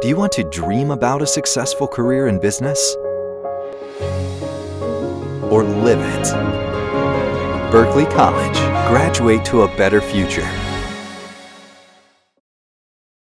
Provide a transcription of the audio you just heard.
Do you want to dream about a successful career in business? Or live it? Berkeley College. Graduate to a better future.